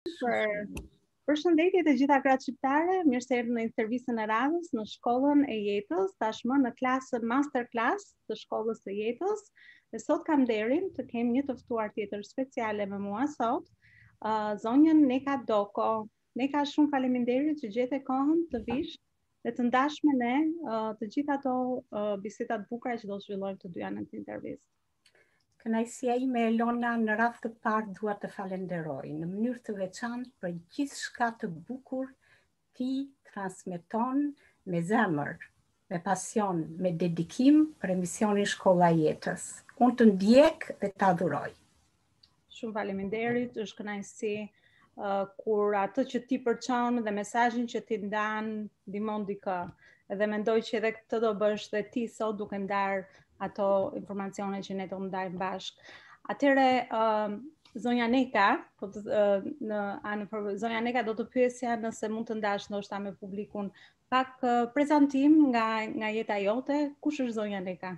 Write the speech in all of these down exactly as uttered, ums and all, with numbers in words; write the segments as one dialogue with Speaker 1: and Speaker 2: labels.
Speaker 1: Për përshëndetje të gjitha gratë shqiptare, mirë se erdhën në intervistën e radhës në shkollën e jetës, tashmë në klasën masterclass të shkollës së jetës. Dhe sot kam nderin të kem një të ftuar tjetër speciale me mua sot, uh, zonjën Neka Doko. Neka, shumë faleminderit që gjete kohën të vish dhe të ndash me ne uh, të gjitha ato uh, biseda të bukura që do të zhvillojmë të dyja në këtë intervistë.
Speaker 2: Kënaqësia ime Elona, në radhë të parë dua të falenderoj në mënyrë të veçantë për gjithçka të bukur ti transmeton me zemër, me pasion, me dedikim për emisionin Shkolla e Jetës. Unë të ndjek dhe të adhuroj.
Speaker 1: Shumë faleminderit, është kënaqësi uh, kur atë që ti përçon dhe mesazhin që ti ndan ndihmon dikë. Edhe mendoj që edhe këtë do bësh dhe ti sot duke ndar ato informacione që ne do ndajmë bashkë. Atëre, uh, zonja Neka, po të, uh, në anë zonja Neka do të pyesja nëse mund të ndash ndoshta me publikun pak uh, prezantim nga nga jeta jote. Kush është zonja Neka?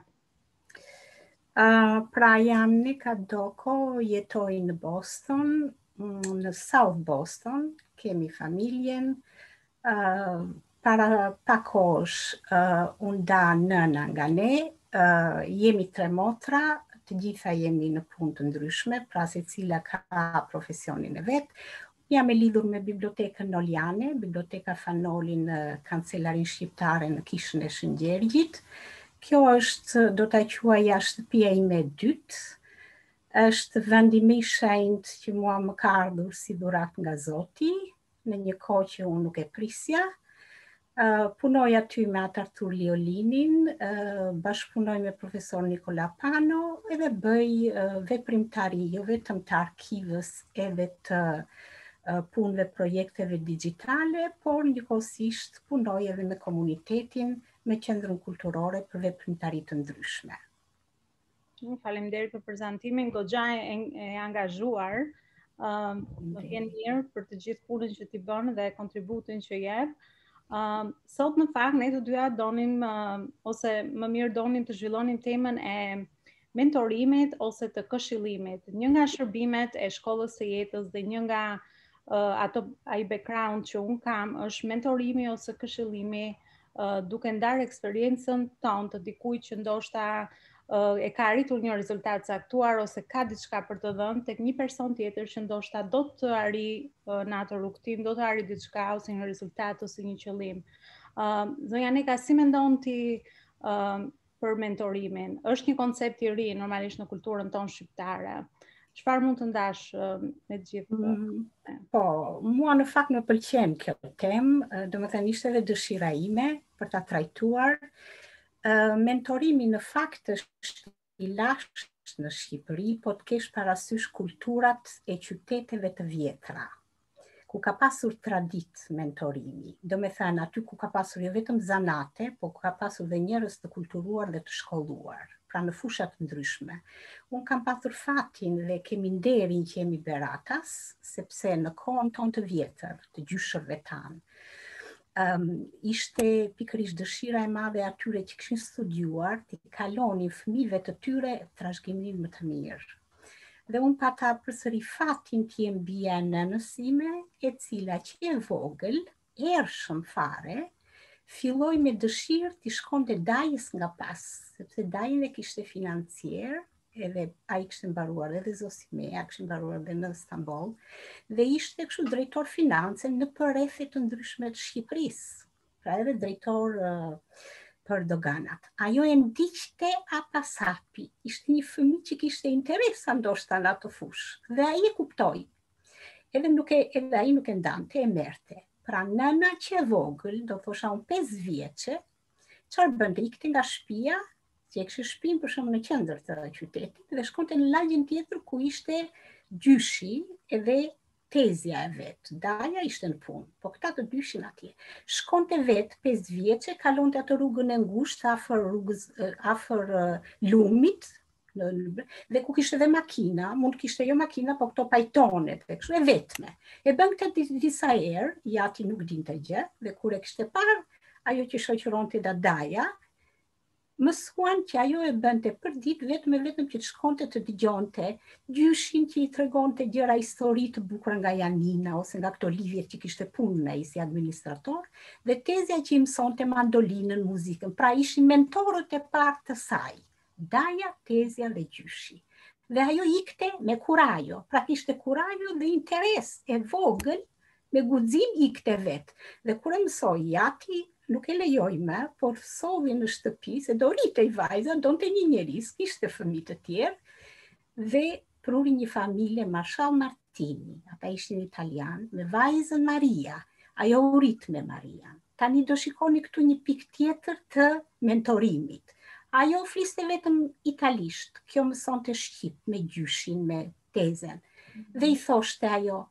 Speaker 2: Uh, pra jam Neka Doko, jetoj në Boston, në South Boston, kemi familjen. Uh, para pak kohësh uh, unë da nëna nga ne. Uh, jemi tre motra, të gjitha jemi në punë të ndryshme, pra se cila ka profesionin e vet. Jam e lidhur me bibliotekën Noliane, biblioteka Fanoli në Kancelarin Shqiptare në Kishën e Shëngjergjit. Kjo është, do ta quaja, shtëpia ime e dytë. Është vendi më i shenjtë që mua më ka ardhur si dhurat nga Zoti, në një kohë që unë nuk e prisja. Uh, punoj aty me atë Artur Liolinin, uh, bashkëpunoj me profesor Nikola Pano edhe bëj uh, veprimtari, jo vetëm të arkivës edhe të uh, punëve projekteve digjitale, por njëkohësisht punoj edhe me komunitetin, me qendrën kulturore për veprimtari të ndryshme.
Speaker 1: Faleminderit për prezantimin, goxha e, e angazhuar. Uh, më vjen mirë për të gjithë punën që ti bën dhe kontributin që jep. Uh, sot në fakt ne të dyja donim uh, ose më mirë donim të zhvillonim temën e mentorimit ose të këshillimit. Një nga shërbimet e shkollës së jetës dhe një nga uh, ato ai background që un kam është mentorimi ose këshillimi, uh, duke ndarë eksperiencën tonë të dikujt që ndoshta uh, e ka arritur një rezultat caktuar ose ka diçka për të dhënë tek një person tjetër që ndoshta do të arrijë uh, në atë rrugtim, do të arrijë diçka ose një rezultat ose një qëllim. Uh, Zonja Neka, si mendon ti uh, për mentorimin? Është një koncept i ri normalisht në kulturën tonë shqiptare. Çfarë mund të ndash uh, me gjithë?
Speaker 2: Mm, po, mua në fakt më pëlqen kjo temë, domethënë ishte edhe dëshira ime për ta trajtuar. Uh, mentorimi në fakt është i lashtë në Shqipëri, po të kesh parasysh kulturat e qyteteve të vjetra, ku ka pasur tradit mentorimi. Do me thënë aty ku ka pasur jo vetëm zanate, po ku ka pasur dhe njerëz të kulturuar dhe të shkolluar, pra në fushat të ndryshme. Unë kam pasur fatin dhe kemi nderin që jemi beratas, sepse në kohën tonë të vjetër, të gjyshërve tanë, um, ishte pikërisht dëshira e madhe atyre që kishin studiuar, të kalonin fëmijëve të tyre trashëgiminë më të mirë. Dhe unë pata përsëri fatin të jem bija e nënës ime, e cila që e vogël, ershëm fare, filloi me dëshirë të shkonte dajës nga pas, sepse dajën e kishte financier, edhe ai kishte mbaruar edhe Zosimea, kishte mbaruar edhe në Stamboll, dhe ishte kështu drejtor finance në përrethe të ndryshme të Shqipërisë, pra edhe drejtor uh, për doganat. Ajo e ndiqte a pasapi, ishte një fëmijë që kishte interesa ndoshta në atë fushë, dhe ai e kuptoi. Edhe nuk e edhe ai nuk e ndante, e merrte. Pra nëna që e vogël, do thosha unë pesë vjeçe, çfarë bënte? Ikte nga shtëpia, që e kishte shtëpinë për shembull në qendër të qytetit, dhe shkonte në lagjen tjetër ku ishte gjyshi edhe tezja e vet. Daja ishte në punë, po këta të dyshin atje. Shkonte vetë pesë vjeçe, kalonte atë rrugën e ngushtë afër rrugës afër uh, lumit, në, dhe ku kishte edhe makina, mund kishte jo makina, po këto pajtonet, dhe kështu e vetme. E bën këtë disa herë, jati nuk dinte gjë, dhe kur e kishte parë ajo që shoqëronte da daja, mësuan që ajo e bënte për ditë vetëm e vetëm që të shkonte të dëgjonte gjyshin që i tregonte gjëra histori të bukura nga Janina ose nga këto livjet që kishte punën ai si administrator, dhe Tezja që i mësonte mandolinën, muzikën. Pra ishin mentorët e parë të saj, Daja, Tezja dhe gjyshi. Dhe ajo ikte me kurajo, pra kishte kurajo dhe interes e vogël, me guxim ikte vetë. Dhe kur e mësoi jati, nuk e lejoj me, por sovi në shtëpi, se do rritej vajza, donte një njeris, kishte fëmijë të tjerë, dhe pruri një familje Marshall Martini, ata ishin italian, me vajzën Maria, ajo u rit me Maria. Tani do shikoni këtu një pikë tjetër të mentorimit. Ajo fliste vetëm italisht, kjo mësonte shqip me gjyshin, me Tezen, dhe i thoshte ajo,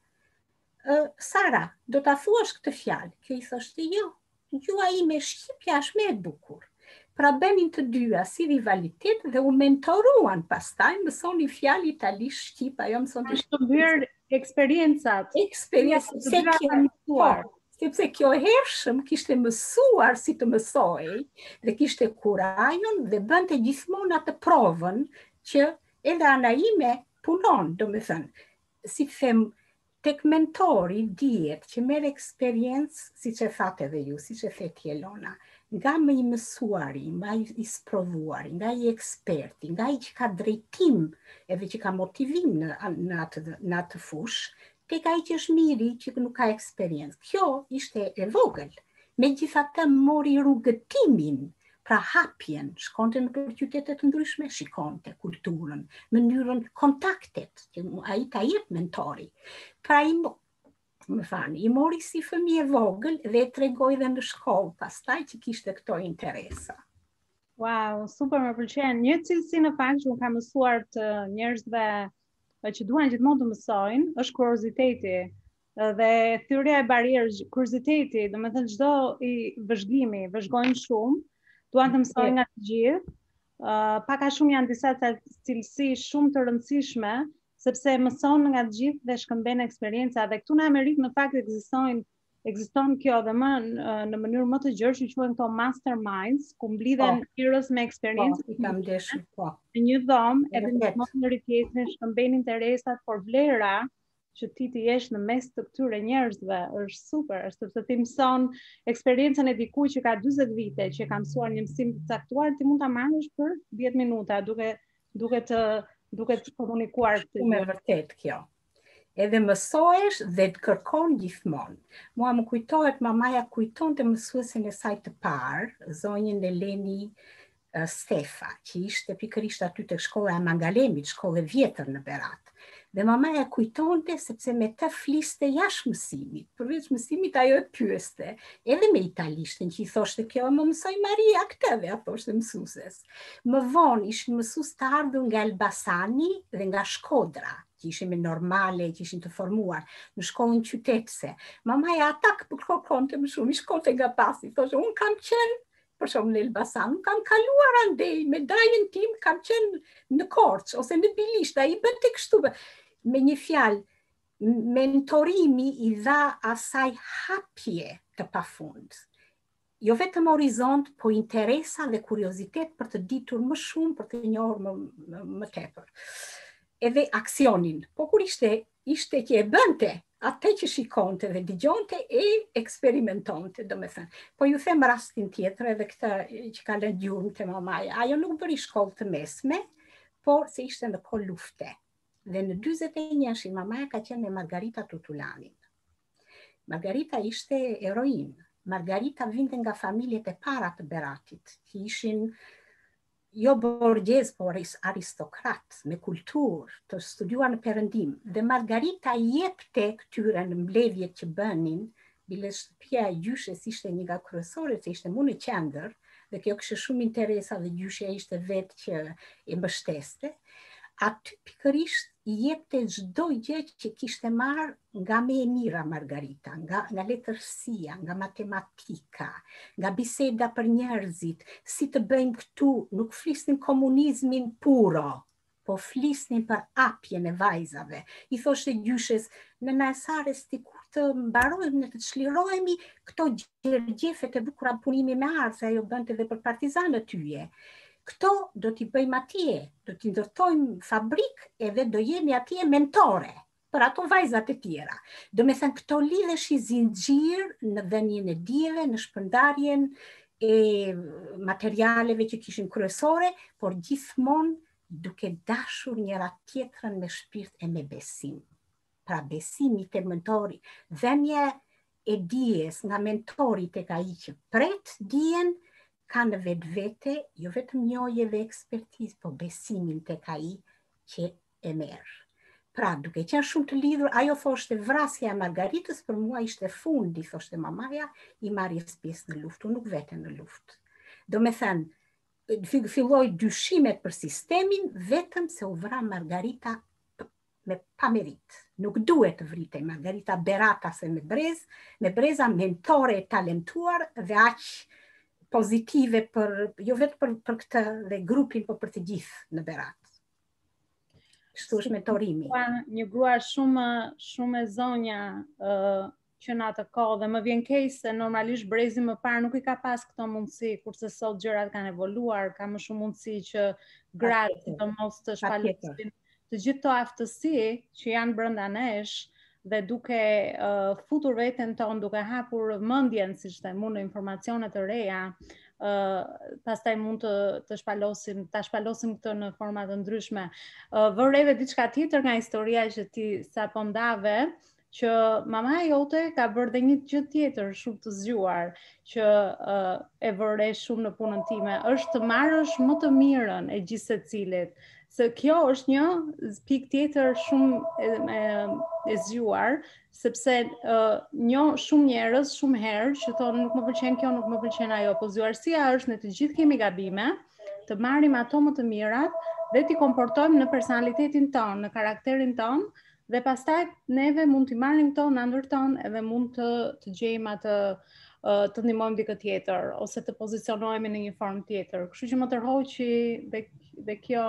Speaker 2: Sara, do ta thuash këtë fjalë? Kjo i thoshte, jo, gjua ime shqipja është me e bukur. Pra benin të dyja si rivalitet dhe u mentoruan pastaj, mësoni fjalë italisht shqip, ajo mësonte
Speaker 1: shqip. Është bërë eksperiencat.
Speaker 2: Eksperiencë, se kjo, sepse kjo hershëm kishte mësuar si të mësoj, dhe kishte kurajon dhe bënte gjithmonë atë provën që edhe ana ime punon, do me thënë, si të them, tek mentori dihet që merr eksperiencë, siç e thatë edhe ju, siç e the Elona, nga më i mësuari, nga i sprovuari, nga i eksperti, nga i që ka drejtim edhe që ka motivim në, në, atë, në atë fush, tek ai që është miri që nuk ka eksperiencë. Kjo ishte e vogël, megjithatë mori rrugëtimin, pra hapjen, shkonte në për qytete të ndryshme, shikonte kulturën, mënyrën, kontaktet, që ai ta jep mentori. Pra i, më fani, i mori si fëmijë e vogël dhe e tregoi dhe në shkollë pastaj që kishte këto interesa.
Speaker 1: Wow, super, më pëlqen. Një cilësi në fakt që unë kam mësuar të njerëzve që duan gjithmonë të mësojnë, është kurioziteti dhe thyrja e barierës, kurioziteti, do të thënë çdo i vëzhgimi, vëzhgojnë shumë, duan të mësojnë nga të gjithë. Uh, pak a shumë janë disa cilësi shumë të rëndësishme, sepse mëson nga të gjithë dhe shkëmben eksperienca. Dhe këtu në Amerikë në fakt ekzistojnë ekziston kjo dhe më në mënyrë më të gjerë që quhen këto masterminds, ku mblidhen njerëz me eksperiencë
Speaker 2: në
Speaker 1: një dhomë, edhe në njëri tjetrin shkëmben interesat, por vlera që ti të jesh në mes të këtyre njerëzve është super, sepse ti mëson eksperiencën e dikujt që ka dyzet vite, që ka mësuar një mësim të caktuar, ti mund ta marrësh për dhjetë minuta, duke duke të duke të komunikuar këtë.
Speaker 2: Me vërtet kjo. Edhe mësohesh dhe të kërkon gjithmonë. Mua më kujtohet, mamaja kujtonte mësuesin e saj të parë, zonjën Eleni uh, Stefa, që ishte pikërisht aty tek shkolla e Mangalemit, shkollë e vjetër në Berat. Dhe mamaja kujtonte sepse me të fliste jashtë mësimit, përveç mësimit ajo e pyeste, edhe me italishten që i thoshte kjo, më mësoj Maria këtë dhe a thoshte mësuses. Më vonë ishin mësues të ardhur nga Elbasani dhe nga Shkodra, që ishin me normale, që ishin të formuar në shkollën qytetëse. Mamaja ata kërkonte më shumë, i shkonte nga pasi, thoshte, unë kam qenë për shumë në Elbasan, nuk kam kaluar andej, me dajën tim kam qenë në Korç, ose në Bilisht, a i bën të kështu. Me një fjalë, mentorimi i dha asaj hapje të pafund. Jo vetëm horizont, po interesa dhe kuriozitet për të ditur më shumë, për të njohur më, më, më tepër. Edhe aksionin, po kur ishte, ishte që e bënte, atë që shikonte dhe dëgjonte e eksperimentonte, do me thënë. Po ju them rastin tjetër edhe këtë që ka lënë gjurmë të mamaja. Ajo nuk bëri shkollë të mesme, por se ishte në kohë lufte. Dhe në dyzet e njëshin, mamaja ka qenë me Margarita Tutulanin. Margarita ishte eroin. Margarita vinte nga familjet e para të Beratit, që ishin jo borgjez, por aristokrat, me kulturë, të studiuar në Perëndim. Dhe Margarita jepte këtyre në mbledhjet që bënin, bile shtëpia e gjyshes ishte një nga kryesorët, se ishte mu në qendër, dhe kjo kishte shumë interesa dhe gjyshja ishte vetë që e mbështeste. Aty pikërisht i jepte çdo gjë që kishte marrë nga më e mira Margarita, nga, nga letërsia, nga matematika, nga biseda për njerëzit, si të bëjmë këtu, nuk flisnin komunizmin puro, po flisnin për apjen e vajzave. I thoshte gjyshes, në Nasares ti kur të mbarojmë, të çlirohemi këto gjergjefet e bukura punimi me art, ajo bënte edhe për partizanët tyje. Këto do t'i bëjmë atje, do t'i ndërtojmë fabrik edhe do jemi atje mentore për ato vajzat e tjera. Do me thënë, këto lidhesh i zinxhir në dhënien e dijeve, në shpërndarjen e materialeve që kishin kryesore, por gjithmonë duke dashur njëra tjetrën me shpirt e me besim. Pra besimi te mentori, dhënia e dijes nga mentori tek ai që pret dijen, ka në vetë vete, jo vetëm njohje dhe ekspertizë, po besimin tek ai që e merr. Pra, duke qenë shumë të lidhur, ajo thoshte vrasja e Margaritës për mua ishte fundi, thoshte mamaja, i marrjes pjesë në luftë, unë nuk vete në luftë. Do me thënë, filloi dyshimet për sistemin, vetëm se u vra Margarita me pamerit. Nuk duhet të vritej Margarita Berata se me brez, me breza mentore e talentuar dhe aq pozitive për, jo vetë për, për këtë dhe grupin, por për të gjithë në Berat. Kështu është mentorimi.
Speaker 1: Një grua shumë, shumë e zonja uh, që në atë kohë, dhe më vjen keq se normalisht brezi më parë nuk i ka pas këto mundësi, kurse sot gjërat kanë evoluar, ka më shumë mundësi që gratë, sidomos të shpalosin të gjithë to aftësi që janë brenda nesh, dhe duke uh, futur veten tonë, duke hapur mendjen, siç them unë, në informacione të reja, uh, pastaj mund të të shpalosim, ta shpalosim këtë në forma të ndryshme. Uh, Vëreve diçka tjetër nga historia që ti sapo ndave, që mama jote ka bërë dhe një gjë tjetër shumë të zgjuar, që uh, e vëre shumë në punën time, është të marrësh më të mirën e gjithë secilit. Se kjo është një pikë tjetër shumë e, e, e zgjuar, sepse uh, një shumë njerëz shumë herë që thonë nuk më pëlqen kjo, nuk më pëlqen ajo, po zgjuarësia është ne të gjithë kemi gabime, të marrim ato më të mirat dhe t'i komportojmë në personalitetin ton, në karakterin ton, dhe pastaj neve mund t'i marrim këto në ndër ton edhe mund të, të gjejmë atë të ndihmojmë dikë tjetër ose të pozicionohemi në një formë tjetër. Kështu që më tërhoqi dhe, dhe kjo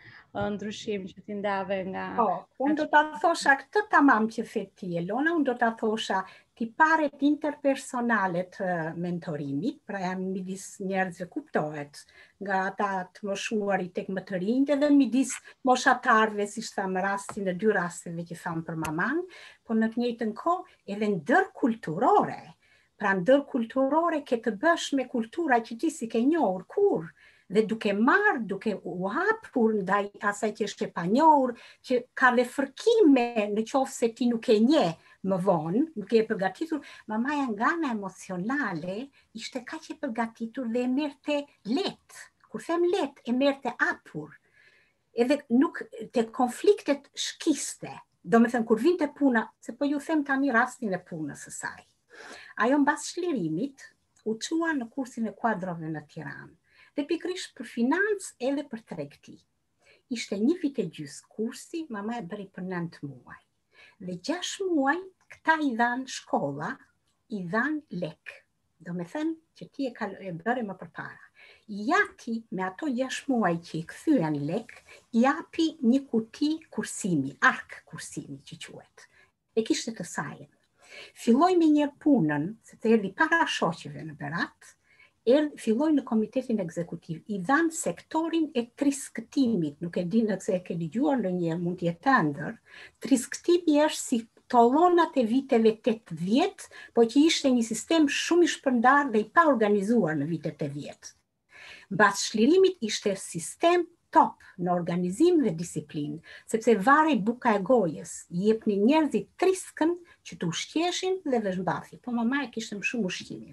Speaker 1: ndryshim që ti ndave nga...
Speaker 2: Po, unë do ta thosha këtë tamam që the ti, Elona, unë do ta thosha tiparet interpersonale të mentorimit, pra janë midis njerëzve kuptohet, nga ata të moshuarit tek më të rinjtë dhe midis moshatarëve, siç thamë rastin e dy rasteve që thamë për maman, por në të njëjtën kohë edhe ndërkulturore. Pra ndërkulturore ke të bësh me kultura që ti si ke njohur kur, dhe duke marrë, duke u hapur ndaj asaj që është e panjohur, që ka dhe fërkime në qoftë se ti nuk e njeh më vonë, nuk e përgatitur, mamaja nga ana emocionale ishte kaq e përgatitur dhe e merrte lehtë. Kur them lehtë, e merrte hapur. Edhe nuk te konfliktet shkiste. Do me thënë, kur vinte puna, se po ju them tani rastin e punës së saj. Ajo mbas shlirimit u çua në kursin e kuadrove në Tiranë. Dhe pikrisht për financë edhe për tregti. Ishte një vit e gjys kursi, mama e bëri për nëntë muaj. Dhe gjashtë muaj, këta i dhanë shkolla, i dhanë lek. Do me thënë që ti e, kal- e bëre më përpara. I jati me ato gjashtë muaj që i kthyen lek, i japi një kuti kursimi, ark kursimi që quhet. E kishte të sajën. Filloi me një punën, se të erdhi para shoqeve në Berat, er, filloi në komitetin ekzekutiv, i dhanë sektorin e triskëtimit, nuk e di nëse e ke dëgjuar ndonjëherë, mund të jetë ëndër. Triskëtimi është si tollonat e viteve tetëdhjetë, po që ishte një sistem shumë i shpërndar dhe i pa organizuar në vitet e dhjetë. Mbas shlirimit ishte sistem top në organizim dhe disiplinë, sepse varej buka e gojës, i jepni njerëzit triskën që të ushqeshin dhe veshmbathi, po mama e kishte më shumë ushqimin.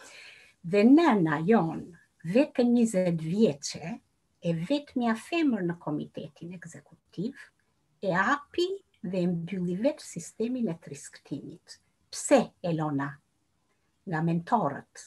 Speaker 2: Dhe nëna jonë, vetë njëzet vjeçe, e vetmja femër në komitetin ekzekutiv, e hapi dhe e mbylli vetë sistemin e triskëtimit. Pse, Elona? Nga mentorët.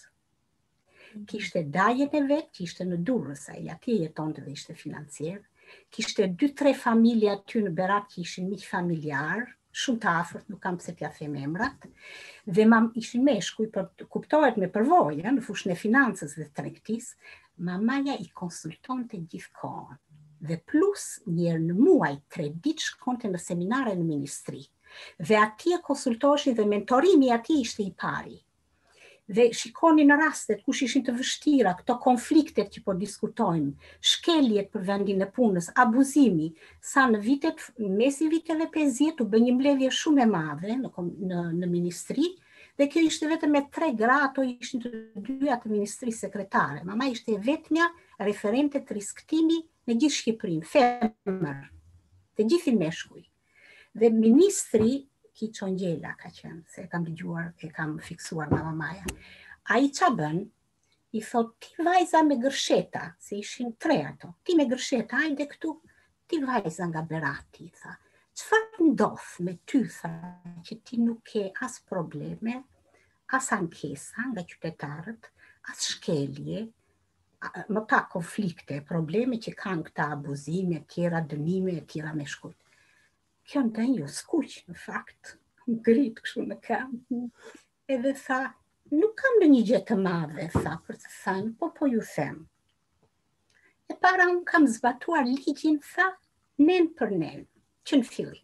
Speaker 2: Kishte dajen e vetë, që ishte në Durrës, ai atje jetonte dhe ishte financier. Kishte dy tre familje aty në Berat që ishin miq familjar, shumë të afërt, nuk kam pse t'ja them emrat, dhe mam ishin meshkuj, për kuptohet me përvojë, në fushën e financës dhe tregtisë, mamaja i konsultonte gjithkohën. Dhe plus njërë në muaj, tre ditë shkonte në seminare në ministri. Dhe atje konsultoheshin dhe mentorimi atje ishte i pari. Dhe shikoni në rastet kush ishin të vështira, këto konfliktet që po diskutojmë, shkeljet për vendin e punës, abuzimi, sa në vitet, mesi viteve pesëdhjetë u bë një mbledhje shumë e madhe në, në, në ministri, dhe kjo ishte vetëm me tre gra, ato ishin të dyja të ministrisë sekretare. Mama ishte vetmja referente të risktimi në gjithë Shqipërinë, femër, të gjithë i meshkuj. Dhe ministri Kiço Ngjela ka qenë, se e kam dëgjuar, e kam fiksuar nga mamaja. A i qa bën, i thot, ti vajza me gërsheta, se ishin tre ato, ti me gërsheta, ajde këtu, ti vajza nga Berati, tha. Çfarë ndodh me ty, tha, që ti nuk ke as probleme, as ankesa nga qytetarët, as shkelje, më pak konflikte, probleme që kanë këta abuzime, tjera dënime, tjera me shkujt. Kjo ndën jo skuq, në fakt, më grit kështu në kam. Edhe tha, nuk kam në një gjë të madhe, tha, për të thënë, po po ju them. E para unë kam zbatuar ligjin, tha, nen për nen, që në fillim.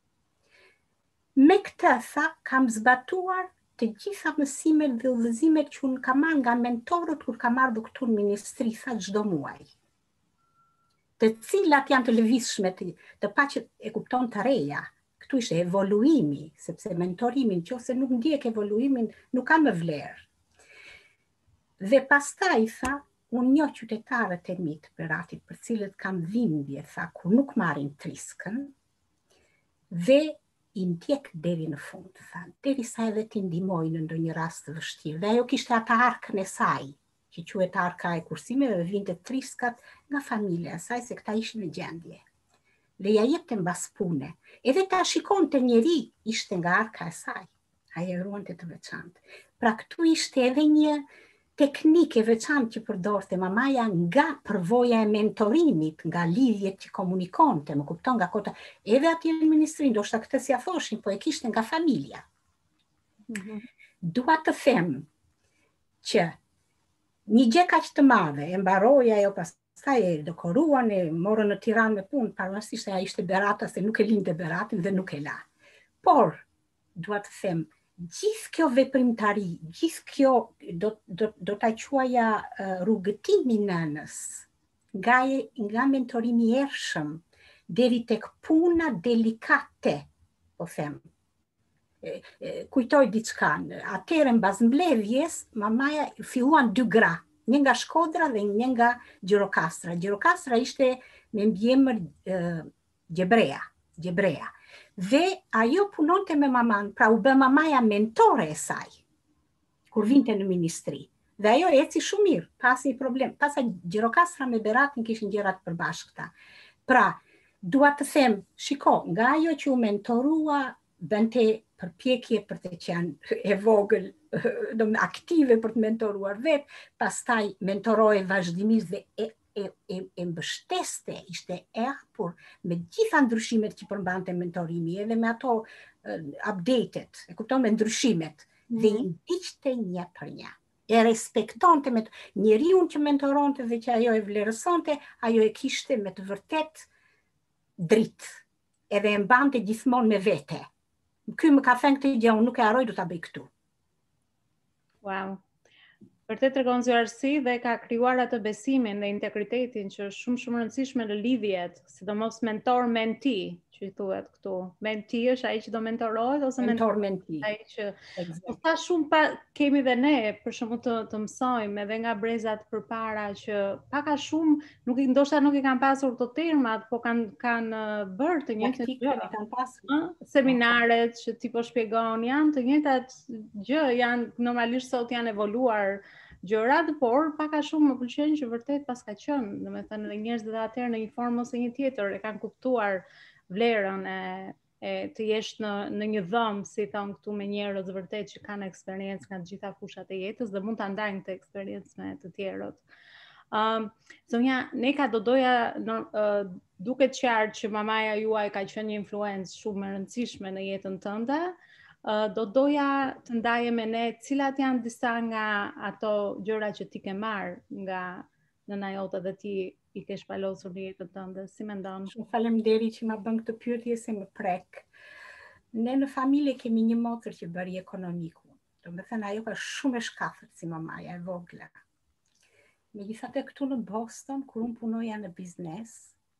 Speaker 2: Me këtë, tha, kam zbatuar të gjitha mësimet dhe udhëzimet që unë kam marrë nga mentorët kur kam ardhur këtu në ministri, tha, çdo muaj. Të cilat janë të lëvizshme, të, të paqet e kupton të reja. Këtu ishte evoluimi, sepse mentorimin, nëse nuk ndjek evoluimin, nuk ka më vlerë. Dhe pastaj, tha, unë njoh qytetarët e mi të Beratit, për cilët kam dhimbje, tha, kur nuk marrin triskën, dhe i ndjek deri në fund, tha, derisa edhe ti ndihmoj në ndonjë rast të vështirë. Dhe ajo kishte atë arkën e saj, që quhet arka e kursimeve, dhe vinte triskat nga familja e saj, se këta ishin në gjendje. Dhe ja jepte mbas pune. Edhe ta shikonte njeri, ishte nga arka e saj. Ajo ruante të veçantë. Pra këtu ishte edhe një teknikë e veçantë që përdorte mamaja nga përvoja e mentorimit, nga lidhjet që komunikonte, më kupton, nga kota. Edhe atje në ministri, ndoshta këtë si a thoshin, po e kishte nga familja. Mm-hmm. Dua të them që një gjë kaq të madhe, e mbaroi ajo pastaj e dekoruan, e morën në Tiranë me punë, pavarësisht se ai ishte Berata, se nuk e linte Beratin dhe nuk e la. Por, dua të them, gjithë kjo veprimtari, gjithë kjo do, do, do ta quaja uh, rrugëtimi nënës, nga, nga mentorimi i ershëm, deri tek puna delikate, po them. E, e, kujtoj diçka, atëherë mbas mbledhjes, mamaja filluan dy gra, një nga Shkodra dhe një nga Gjirokastra. Gjirokastra ishte me mbiemër e, Gjebrea, Gjebrea. Dhe ajo punonte me maman, pra u bë mamaja mentore e saj, kur vinte në ministri. Dhe ajo eci shumë mirë, pasi problem. Pasa Gjirokastra me Beratin kishin gjëra të përbashkëta. Pra, dua të them, shiko, nga ajo që u mentorua, bënte përpjekje për të qenë e vogël, do më aktive për të mentoruar vetë, pastaj mentoroi vazhdimisht dhe e, e, e, e mbështeste, ishte e hapur me gjitha ndryshimet që përmbante mentorimi, edhe me ato uh, updated, e kupton, me ndryshimet, mm. dhe i ndiqte një për një. E respektonte me të, njeriu që mentoronte dhe që ajo e vlerësonte, ajo e kishte me të vërtet dritë, edhe e mbante gjithmonë me vete. Ky më ka thënë këtë gjë, unë nuk e harroj, do ta bëj këtu.
Speaker 1: Wow. Vërtet tregon zjarrsi dhe ka krijuar atë besimin dhe integritetin që është shumë shumë rëndësishme në lidhjet, sidomos mentor-menti, që i thuhet këtu. Menti është ai që do mentorohet ose
Speaker 2: mentor-menti.
Speaker 1: Ai që exactly. Sa shumë pa kemi dhe ne për shkak të të mësojmë edhe nga brezat përpara që pak a shumë nuk i ndoshta nuk i kanë pasur këto termat, po kanë kanë bërë të njëjtën gjë,
Speaker 2: kanë pasur
Speaker 1: seminaret që ti po shpjegon, janë të njëjtat gjë, janë normalisht sot janë evoluar gjërat, por pak a shumë më pëlqen që vërtet pas ka qenë, domethënë edhe njerëzit atëherë në një formë ose një tjetër e kanë kuptuar vlerën e, e të jesh në në një dhëm, si thon këtu, me njerëz vërtet që kanë eksperiencë nga të gjitha fushat e jetës dhe mund ta ndajnë këtë eksperiencë me të tjerët. Um, Zonja, Neka, do doja no, uh, duket qartë që mamaja juaj ka qenë një influencë shumë e rëndësishme në jetën tënde. Uh, do doja të ndaje me ne cilat janë disa nga ato gjëra që ti ke marrë nga nëna jote dhe ti i ke shpalosur në jetën tënde. Si mendon?
Speaker 2: Shumë faleminderit që ma bën këtë pyetje, se më prek. ne në familje kemi një motër që bëri ekonomiku. Do me thënë, ajo ka shumë e shkafët si mamaja e vogla. Megjithatë këtu në Boston, kur unë punoja në biznes,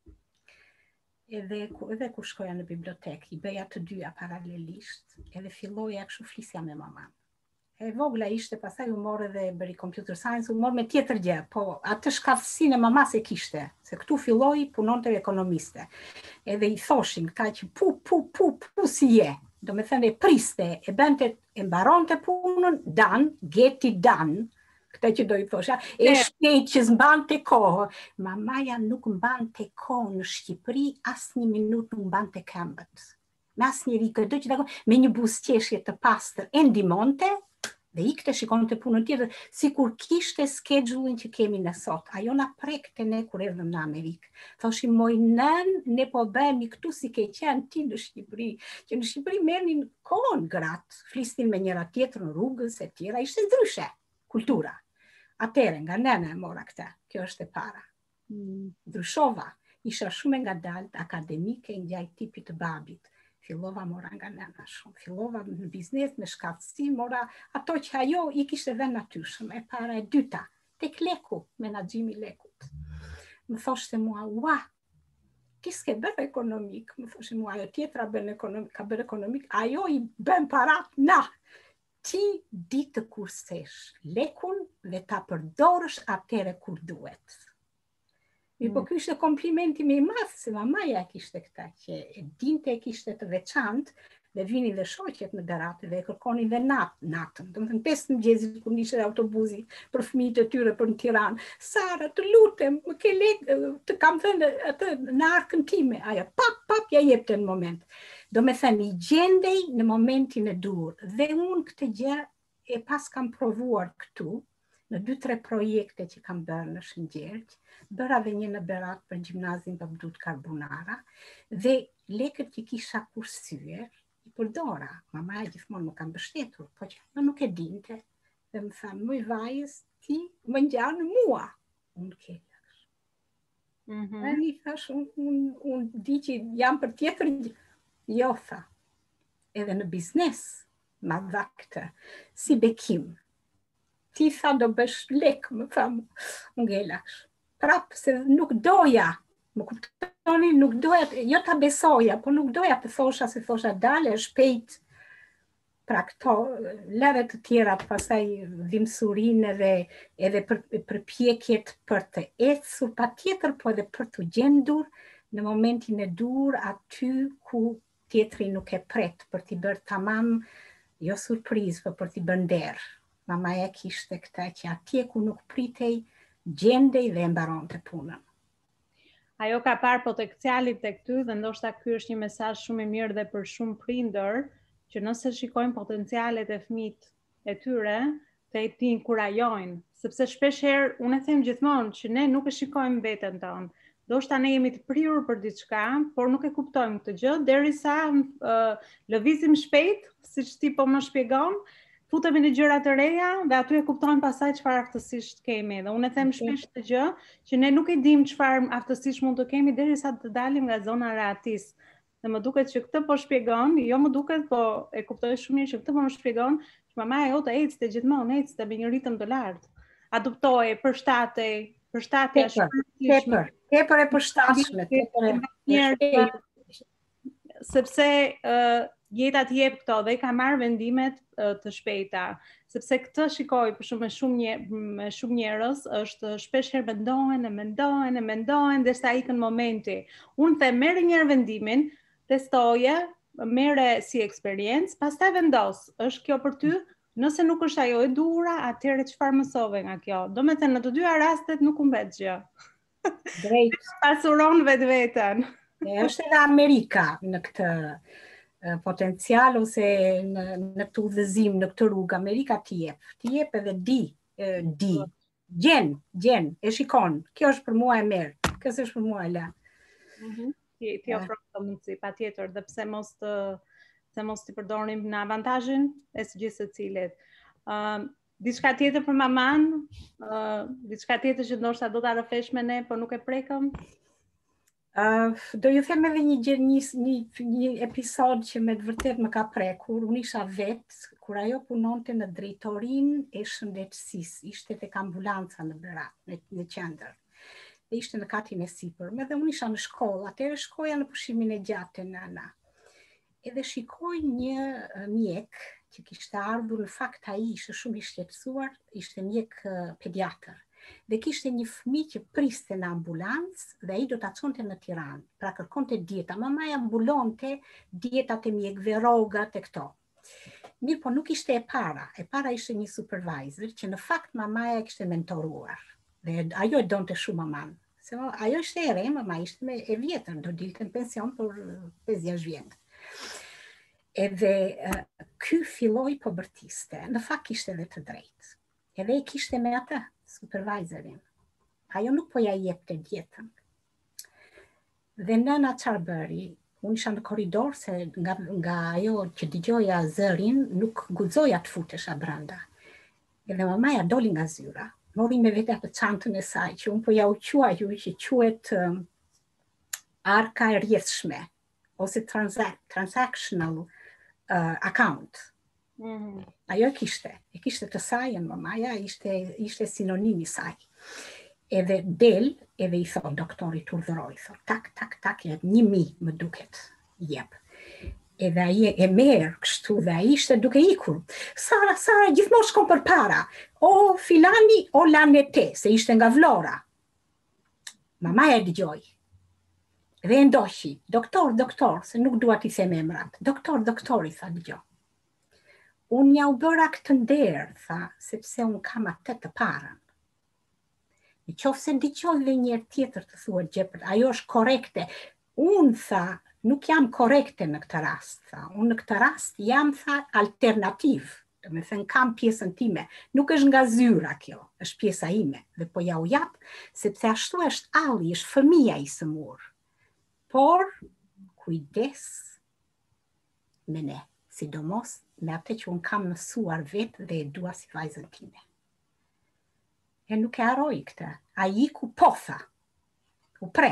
Speaker 2: edhe, edhe kur shkoja në bibliotek, i bëja të dyja paralelisht, edhe filloja kështu flisja me maman. E vogla ishte, pastaj u morë edhe bëri computer science, u morë me tjetër gjë, po atë shkaftësinë e mamas e kishte, se këtu filloi punonte ekonomiste. Edhe i thoshin këta që pu, pu, pu, pu si je, do me thënë e priste, e bente, e mbaronte punën, done, get it done, këta që do i thosha, e shpejt që zmbante kohë. Mamaja nuk mbante kohë në Shqipëri, asë një minut nuk mbante këmbët. Me asë njëri këtë që tako, me një buzëqeshje të pastër, e ndimonte, dhe ikte shikon të punën tjetër, si kur kishte schedule-in që kemi në sot. Ajo na prekte ne kur erdhëm në Amerikë. Thoshim, moj nën, ne po bëhemi këtu si ke qenë ti në Shqipëri, që në Shqipëri merrnin kohën gratë, flisnin me njëra tjetër në rrugës e tjera, ishte ndryshe kultura. Atere, nga nëna e mora këta, kjo është e para. Ndryshova, isha shumë nga dalët akademike nga i tipit të babit. Fillova mora nga nëna shumë, fillova në biznes, me shkaftësi, mora ato që ajo i kishte dhe natyrshëm, e para e dyta, tek leku, menaxhimi i lekut. Më thoshte mua, ua, ti s'ke bërë ekonomik, më thoshte mua, ajo tjetra bën ekonomik, ka bërë ekonomik, ajo i bën parat, na, ti di të kursesh lekun dhe ta përdorësh atere kur duhet. Mi po ky ishte komplimenti me i madh, se mamaja kishte këta, që e dinte e kishte të veçantë, dhe vinin dhe shoqet në garate dhe e kërkonin dhe nat, natën. Do të thënë pesë mëngjesit kur ishte autobusi për fëmijët e tyre për në Tiranë. Sara, të lutem, më ke lek, të kam thënë atë në arkën time. Ajo, pap, pap, ja jepte në moment. Do me thënë, i gjendej në momentin e dur. Dhe unë këtë gjë e pas kam provuar këtu, në dy tre projekte që kam bërë në Shëngjelq, bëra dhe një në Berat për gjimnazin për Abdut Karbunara, dhe lekët që kisha kursyer, i përdora. Mamaja gjithmonë më kam bështetur, po që më nuk e dinte, dhe më thamë, mëj vajës, ti më ngjanë mua. Unë kellësh. Mm-hmm. E një thash, unë un, un, di që jam për tjetër, jo tha. Edhe në biznes, ma dha këtë, si bekim. Ti tha do bësh lek, më thamë, unë gelash. Prapë se nuk doja, më kuptoni, nuk doja, jo ta besoja, po nuk doja të thosha, se thosha dale, shpejt, pra këto, lëre të tjera, pasaj dhimësurinë edhe, edhe për, përpjekjet për të ecur, pa tjetër, po edhe për të gjendur në momentin e dur, aty ku tjetri nuk e pret, për t'i bërë tamam, jo surprizë, për, për t'i bërë nder. Mamaja kishte këta që atje ku nuk pritej, gjendej dhe mbaron të punën.
Speaker 1: Ajo ka parë potencialit të këty dhe ndoshta ky është një mesazh shumë i mirë dhe për shumë prindër, që nëse shikojnë potencialet e fëmijët e tyre, të i inkurajojnë, sepse shpesh herë unë e them gjithmonë që ne nuk e shikojmë veten tonë. Ndoshta ne jemi të prirur për diçka, por nuk e kuptojmë këtë gjë derisa uh, lëvizim shpejt, siç ti po më shpjegon, futemi në gjëra të reja dhe aty e kuptojmë pasaj çfarë aftësisht kemi. Dhe unë e them shpesh të gjë që ne nuk e dim çfarë aftësisht mund të kemi derisa të dalim nga zona e rahatisë. Dhe më duket që këtë po shpjegon, jo më duket, po e kuptoj shumë mirë që këtë po më shpjegon, që mamaja jote ecste gjithmonë, ecste me një ritëm të lartë. Adoptohej, përshtatej, përshtatja
Speaker 2: shpërndashme. Tepër, tepër e përshtatshme, tepër e
Speaker 1: sepse uh, jeta të jep këto dhe i ka marrë vendimet uh, të shpejta, sepse këtë shikoj për shumë me shumë një, me shumë njerëz është shpesh herë mendohen, e mendohen, e mendohen derisa ikën momenti. Unë them merr një herë vendimin, testoje, merre si eksperiencë, pastaj vendos, është kjo për ty? Nëse nuk është ajo e duhura, atëherë çfarë mësove nga kjo? Do me thënë, në të dyja rastet nuk humbet gjë.
Speaker 2: Drejt.
Speaker 1: Pasuron vetveten.
Speaker 2: E është edhe Amerika në këtë uh, potencial ose në, në këtë udhëzim, në këtë rrugë. Amerika t'i jep, t'i jep edhe di, uh, di, gjen, gjen, e shikon, kjo është për mua e merë, kjo është për mua e la.
Speaker 1: Mm-hmm. Ti, ti ofron të mundësi, pa tjetër, dhe pse mos të, se mos t'i përdorim në avantazhin e së gjithë secilit. Uh, diçka tjetër për maman, uh, diçka tjetër që ndoshta do ta rrëfesh me ne, por nuk e prekëm?
Speaker 2: Uh, do ju them edhe një, gjë- një, një, një episod që me të vërtet më ka prekur. Unë isha vetë, kur ajo punonte në drejtorinë e shëndetësisë, ishte tek ambulanca në Berat, në, në qendër. Dhe ishte në katin e sipërm, edhe unë isha në shkollë, atëherë shkoja në pushimin e gjatë te nana. Edhe shikoj një uh, mjek që kishte ardhur, në fakt ai ishte shumë i shqetësuar, ishte mjek uh, pediatër. Dhe kishte një fëmijë që priste në ambulancë dhe ai do ta çonte në Tiranë. Pra kërkonte dieta, mamaja mbulonte dietat e mjekëve, rrogat e këto. Mirë, po nuk ishte e para. E para ishte një supervisor që në fakt mamaja e kishte mentoruar. Dhe ajo e donte shumë maman. Se ajo ishte e re, mama ishte me e vjetër, do dilte në pension për pesë gjashtë vjet. Edhe uh, ky filloi po bërtiste. Në fakt kishte edhe të drejtë. Edhe e kishte me atë supervisorin. Ajo nuk po ja jepte dietën. Dhe nëna çfarë bëri? Unë isha në korridor se nga, nga ajo që dëgjoja zërin, nuk guxoja të futesha brenda. Edhe mamaja doli nga zyra, mori me vete atë çantën e saj, që unë po ja u quaj ju që quhet um, arka e rrjedhshme, ose transac transactional uh, account. Mm-hmm. Ajo e kishte, e kishte të sajën, mamaja, ishte, ishte sinonimi saj. Edhe del, edhe i thot doktorit urdhëroi, thot, tak, tak, tak, një mi më duket, jep. Edhe ai e merr kështu dhe ai ishte duke ikur. Sara, Sara, gjithmonë shkon për para. O filani, o lane te, se ishte nga Vlora. Mamaja e dëgjoi. Dhe e ndoqi, doktor, doktor, se nuk dua t'i them emrat. Doktor, doktori, tha dëgjoj. Unë ja u bëra këtë nder, tha, sepse unë kam atë të parën. Në qoftë se dëgjoj dhe një herë tjetër të thuat gjë, ajo është korekte. Unë, tha, nuk jam korekte në këtë rast, tha. Unë në këtë rast jam, tha, alternativ. Do me thënë kam pjesën time. Nuk është nga zyra kjo, është pjesa ime. Dhe po ja u jap, sepse ashtu është alli, është fëmia i sëmur. Por, kujdes me ne, sidomos me atë që unë kam mësuar vetë dhe e dua si vajzën time. E nuk e harroj këtë. A iku po tha. U pre.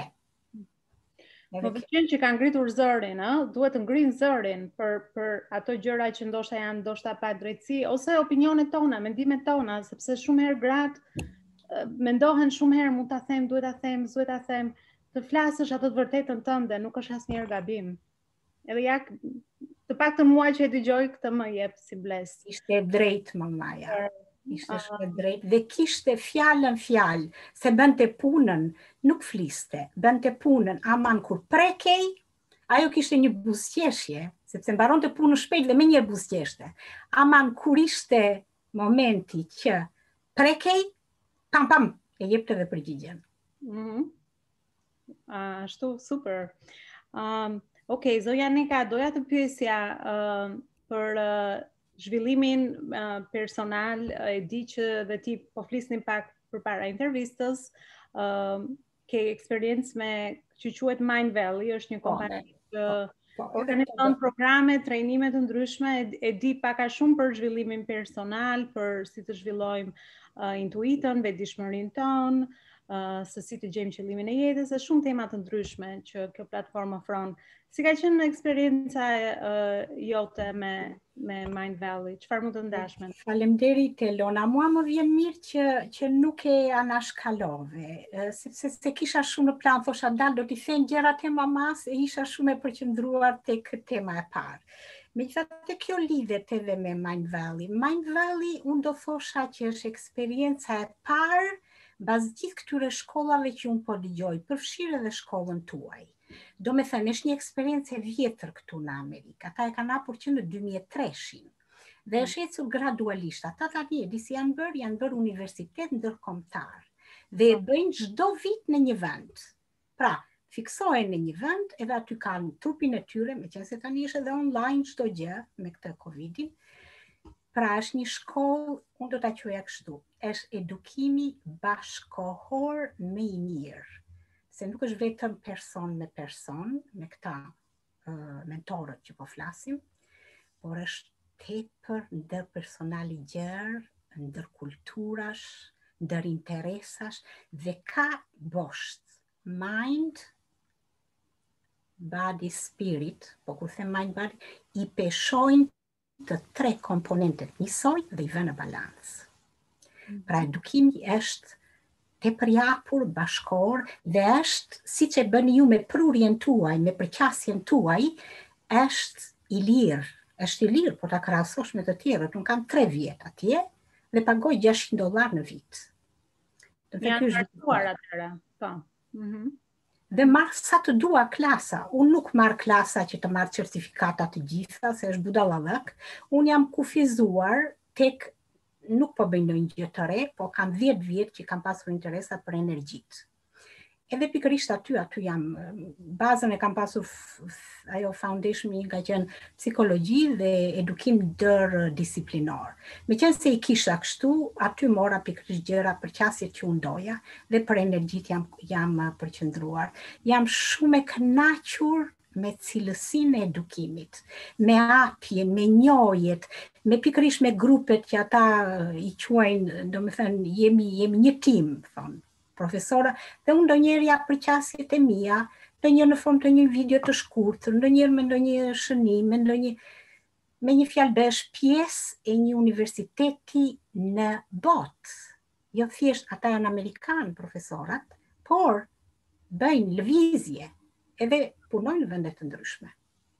Speaker 1: Më pëlqen që ka ngritur zërin, ë? Duhet të ngrinë zërin për për ato gjëra që ndoshta janë ndoshta pa drejtësi ose opinionet tona, mendimet tona, sepse shumë herë gratë mendohen shumë herë mund ta them, duhet ta them, duhet ta them, të flasësh atë të vërtetën tënde, nuk është asnjëherë gabim. Edhe ja të paktën mua që e dëgjoj këtë më jep si bles.
Speaker 2: Ishte drejt mamaja. Ishte shumë drejt dhe kishte fjalën fjalë, se bënte punën, nuk fliste, bënte punën, aman kur prekej, ajo kishte një buzëqeshje, sepse mbaronte punën shpejt dhe me një buzëqeshte. Aman kur ishte momenti që prekej, pam pam, e jepte dhe përgjigjen.
Speaker 1: Mm-hmm. Uh, ashtu, super. Um, Okej, okay, Zoja Nika, doja të pyesja uh, për uh, zhvillimin uh, personal, uh, e di që dhe ti po flisni pak përpara intervistës, uh, ke eksperiencë me që quhet Mind Valley, është një kompani që organizon programe, trajnime të ndryshme, e, e di pak a shumë për zhvillimin personal, për si të zhvillojmë uh, intuitën, vetëdijshmërinë tonë, uh, se si të gjejmë qëllimin e jetës, e shumë tema të ndryshme që kjo platformë ofron. Si ka qenë eksperienca uh, jote me, me Mind Valley? Çfarë mund të ndash me?
Speaker 2: Faleminderit Elona. Mua më vjen mirë që, që nuk e anashkalove, sepse se kisha shumë në plan, thosha dal do t'i them gjërat e mamas e isha shumë e përqendruar tek tema e parë. Megjithatë kjo lidhet edhe me Mind Valley. Mind Valley unë do thosha që është eksperienca e parë bazë gjithë këtyre shkollave që unë po dëgjoj, përfshirë edhe shkollën tuaj. Do me thënë, është një eksperiencë e vjetër këtu në Amerikë. Ata e kanë hapur që në dy mijë e tre-shin. Dhe është ecur gradualisht. Ata tani e di si janë bërë, janë bërë universitet ndërkombëtar. Dhe e bëjnë çdo vit në një vend. Pra, fiksohen në një vend, edhe aty kanë trupin e tyre, meqense tani është edhe online çdo gjë me këtë Covidin. Pra, është një shkollë, unë do ta quaja kështu, është edukimi bashkohor më i mirë. Se nuk është vetëm person me person, me këta uh, mentorët që po flasim, por është tepër ndër personali gjerë, ndër kulturash, ndër interesash, dhe ka bosht mind body, spirit, po kur them mind body, i peshojnë të tre komponentet njësoj dhe i vënë në balancë. Pra edukimi është te përjapur, bashkor, dhe është, si që bëni ju me prurjen tuaj, me përqasjen tuaj, është i lirë, është i lirë, po ta krahasosh me të tjerët. Unë kam tre vjet atje dhe pagoj gjashtëqind dollar në vit.
Speaker 1: Janë martuar atëra, po.
Speaker 2: Dhe marr sa të dua klasa. Unë nuk marr klasa që të marr certifikata të gjitha, se është budallavëk. Unë jam kufizuar tek, nuk po bëj ndonjë gjë të re, po kam dhjetë vjet që kam pasur interesat për energjitë. Edhe pikërisht aty, aty jam, bazën e kam pasur, ajo foundation nga qenë psikologji dhe edukim ndërdisiplinor. Me qenë se i kisha kështu, aty mora pikërisht gjëra për qasjet që unë doja dhe për energjitë jam, jam përqendruar. Jam shumë e kënaqur me cilësinë e edukimit, me hapjen, me njohjet, me pikërisht me grupet që ata i quajnë, domethënë jemi jemi një tim, thonë profesora, dhe unë ndonjëherë ja për qasjet e mia, ndonjëherë në formë të një video të shkurtër, ndonjëherë me ndonjë shënim, me ndonjë me një fjalë bësh pjesë e një universiteti në botë. Jo thjesht ata janë amerikanë profesorat, por bëjnë lëvizje edhe punojnë në vende të ndryshme.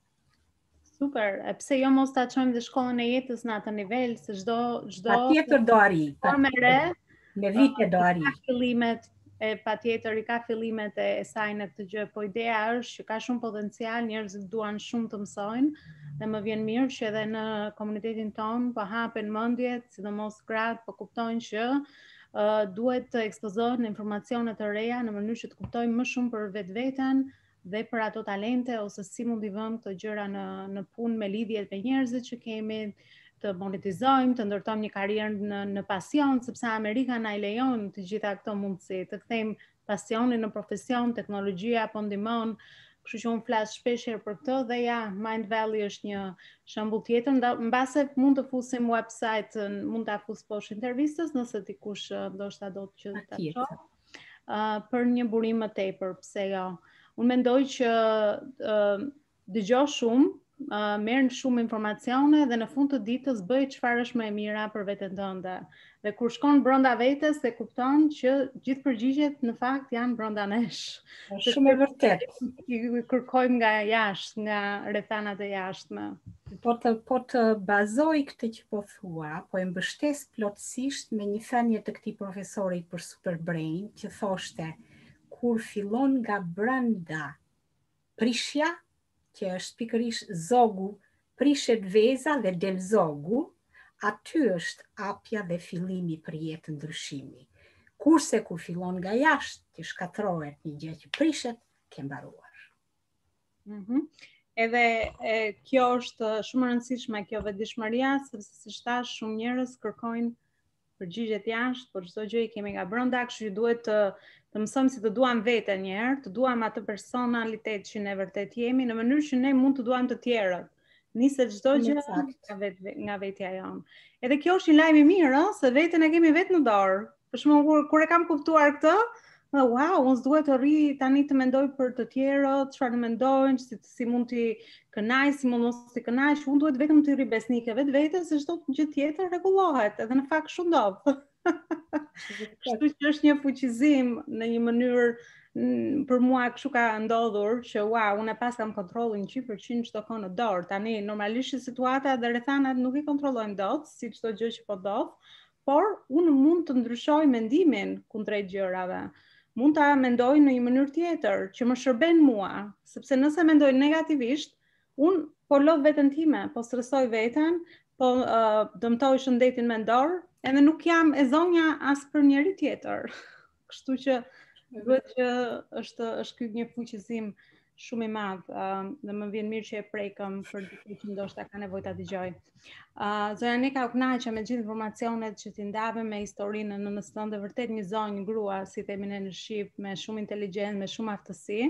Speaker 1: Super, e pse jo mos ta çojmë dhe shkollën e jetës në atë nivel, se çdo çdo
Speaker 2: patjetër do arri,
Speaker 1: patjetër.
Speaker 2: Me vite do arri.
Speaker 1: Ka fillimet e patjetër i ka fillimet e saj në këtë gjë, po ideja është që ka shumë potencial, njerëzit duan shumë të mësojnë dhe më vjen mirë që edhe në komunitetin tonë po hapen mendjet, sidomos gratë po kuptojnë që uh, duhet të ekspozohen informacione të reja në mënyrë që të kuptojnë më shumë për vetveten dhe për ato talente ose si mund i vëmë këto gjëra në në punë me lidhjet me njerëzit që kemi, të monetizojmë, të ndërtojmë një karrierë në, në pasion, sepse Amerika na i lejon të gjitha këto mundësi, të kthejmë pasionin në profesion, teknologjia po ndihmon, kështu që unë flas shpesh për këtë dhe ja, Mind Valley është një shembull tjetër, mbase mund të fusim website, mund ta fus poshtë intervistës nëse dikush ndoshta do të që ta shoh. Uh, për një burim më tepër, pse jo. Unë mendoj që uh, dëgjoj shumë, Uh, merr shumë informacione dhe në fund të ditës bëj çfarë është më e mira për veten tënde. Dhe kur shkon brenda vetes e kupton që gjithë përgjigjet në fakt janë brenda nesh.
Speaker 2: Është shumë e vërtet.
Speaker 1: I kërkojmë nga jashtë, nga rrethanat e jashtme.
Speaker 2: Po të po të bazoj këtë që po thua, po e mbështes plotësisht me një thënie të këtij profesori për Superbrain që thoshte kur fillon nga brenda prishja, që është pikërisht zogu, prishet veza dhe del zogu, aty është hapja dhe fillimi për jetë ndryshimi. Kurse kur fillon nga jashtë, që shkatrohet një gjë që prishet, ke mbaruar.
Speaker 1: Mm-hmm. Edhe e, kjo është shumë e rëndësishme, kjo vetëdijshmëria, sepse siç thash, shumë njerëz kërkojnë përgjigjet jashtë, por çdo gjë i kemi nga brenda, kështu që duhet të të mësojmë si të duam veten një herë, të duam atë personalitet që ne vërtet jemi, në mënyrë që ne mund të duam të tjerët. Niset çdo gjë nga vet nga vetja jonë. Edhe kjo është një lajm i mirë, ëh, se veten e kemi vetë në dorë. Për shembull, kur, kur e kam kuptuar këtë, wow, unë s'duhet të rri tani të mendoj për të tjerët, çfarë mendojnë, si, si mund t'i kënaq, si mund mos t'i kënaq, unë duhet vetëm të rri besnike vetë vetes, se çdo gjë tjetër rregullohet, edhe në fakt shumë ndodh. Kështu që është një fuqizim në një mënyrë, për mua kështu ka ndodhur që wow, unë pas kam kontrollin njëqind përqind çdo kohë në dorë. Tani normalisht situata dhe rrethanat nuk i kontrollojmë dot, si çdo gjë që po ndodh, por unë mund të ndryshoj mendimin kundrejt gjërave. Mund ta mendoj në një mënyrë tjetër që më shërben mua, sepse nëse mendoj negativisht, unë po lodh veten time, po stresoj veten, po uh, dëmtoj shëndetin mendor, edhe nuk jam e zonja as për njeri tjetër. Kështu që duhet që është është ky një fuqizim shumë i madh, uh, dhe më vjen mirë që e prekëm për diku që ndoshta ka nevojë ta dëgjoj. Uh, Zoja Nika, u kënaqem me gjithë informacionet që ti ndave me historinë në nënës tënde, vërtet një zonjë grua, si themi ne në Shqip, me shumë inteligjent, me shumë aftësi.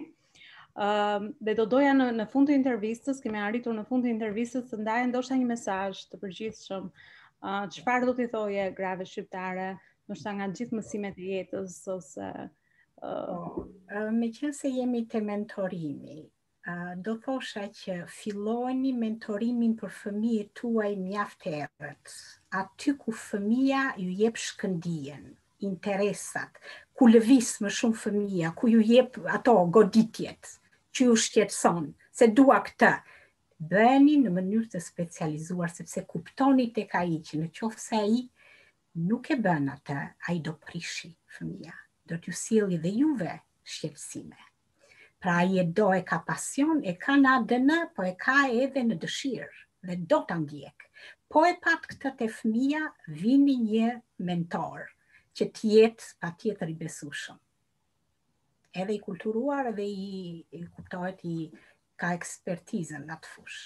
Speaker 1: Uh, dhe do doja në, në fund të intervistës, kemi arritur në fund të intervistës të ndajë ndoshta një mesazh të përgjithshëm. Uh, çfarë do t'i thoje grave shqiptare, ndoshta nga gjithë mësimet e jetës ose uh...
Speaker 2: oh, me qenë se jemi te mentorimi, uh, do thosha që fillojni mentorimin për fëmijët tuaj mjaft herët, aty ku fëmia ju jep shkëndijën, interesat, ku lëvis më shumë fëmia, ku ju jep ato goditjet, që ju shqetëson, se dua këtë. Bëni në mënyrë të specializuar, sepse kuptoni tek ai që në qoftë se ai nuk e bën atë, ai do prishi fëmia, do t'ju sjellë dhe juve shqetësime. Pra ai e do, e ka pasion, e ka në A D N, po e ka edhe në dëshirë dhe do ta ndjek. Po e pat këtë te fëmia, vini një mentor që t'jetë patjetër i besueshëm. Edhe i kulturuar, edhe i, i kuptohet i ka ekspertizën në atë fushë.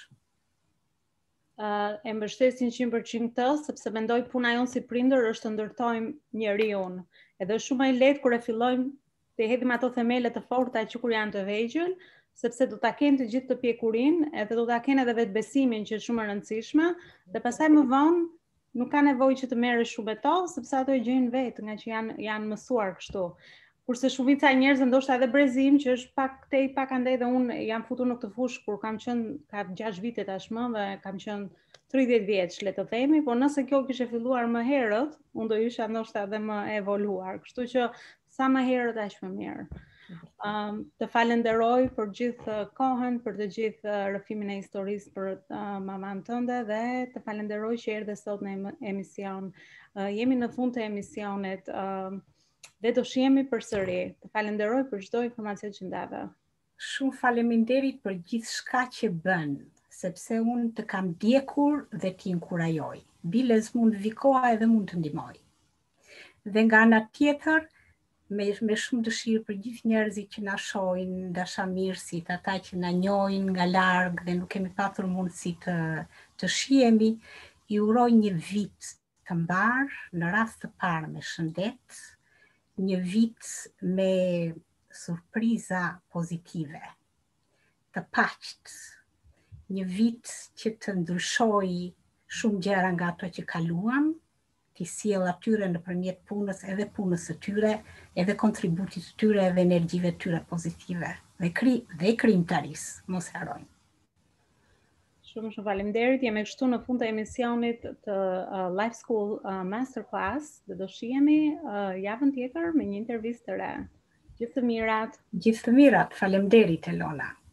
Speaker 1: Uh, e mbështesin njëqind përqind të, sepse mendoj puna jonë si prindër është të ndërtojmë njeriu. Edhe është shumë e lehtë kur e fillojmë të hedhim ato themele të forta që kur janë të vegjël, sepse do ta kenë të gjithë të pjekurinë, edhe do ta kenë edhe vetbesimin që është shumë e rëndësishme, dhe pastaj më vonë nuk ka nevojë që të merresh shumë me to, sepse ato e gjejnë vetë, nga që janë janë mësuar kështu. Kurse shumica e njerëzve ndoshta edhe brezim që është pak tej pak andej dhe unë jam futur në këtë fushë kur kam qenë ka gjashtë vite tashmë dhe kam qenë tridhjetë vjeç, le të themi, por nëse kjo kishte filluar më herët, unë do isha ndoshta edhe më evoluar. Kështu që sa më herët aq më mirë. Um, të falenderoj për gjithë kohën, për të gjithë rrëfimin e historisë për uh, maman tënde dhe të falenderoj që erdhe sot në emision. Uh, jemi në fund të emisionit. Uh, Dhe do shihemi përsëri. Të falenderoj për çdo informacion që ndave.
Speaker 2: Shumë faleminderit për gjithë shka që bën, sepse unë të kam ndjekur dhe t'i inkurajoj. Biles mund vikoa edhe mund të ndihmoj. Dhe nga ana tjetër, me, me shumë dëshirë për gjithë njerëzit që na shohin, dashamirësit, ata që na njohin nga larg dhe nuk kemi patur mundësi të, të shihemi, i uroj një vit të mbar, në rast të parë me shëndet, një vit me surpriza pozitive, të paqt, një vit që të ndryshoj shumë gjëra nga ato që kaluam, t'i sjell atyre nëpërmjet punës, edhe punës së tyre, edhe kontributit të tyre, edhe energjive të tyre pozitive, dhe kri dhe krijimtarisë, mos harrojmë.
Speaker 1: Shumë shumë faleminderit. Jemi këtu në fund të emisionit të uh, Life School uh, Masterclass dhe do shihemi uh, javën tjetër me një intervistë të re. Gjithë të mirat.
Speaker 2: Gjithë të mirat. Faleminderit Elona.